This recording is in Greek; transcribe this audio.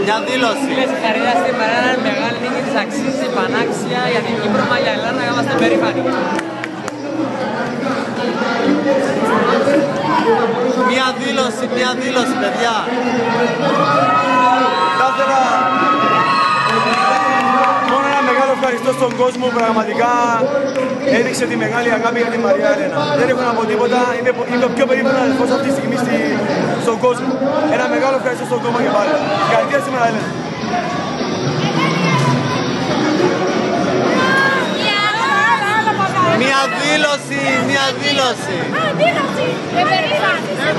Μια δήλωση. Φίλε, συγχαρητήρια στην Μαρένα, είναι μεγάλη νίκη της, αξίζει πανάξια για την Κύπρο, μα για Ελλάδα να είμαστε περήφανοι. Μια δήλωση, παιδιά. Θα ήθελα μόνο ένα μεγάλο ευχαριστώ στον κόσμο που πραγματικά έδειξε τη μεγάλη αγάπη για τη Μαρία Έλενα. Δεν έχω να πω τίποτα, είμαι ο πιο περήφανος αδελφός αυτή τη στιγμή στον κόσμο. Ένα μεγάλο ευχαριστώ στον κόσμο και πάλι. Συγχαρητήρια στη Μαρία Έλενα. Μια δήλωση. Δήλωση! Με περήφανη!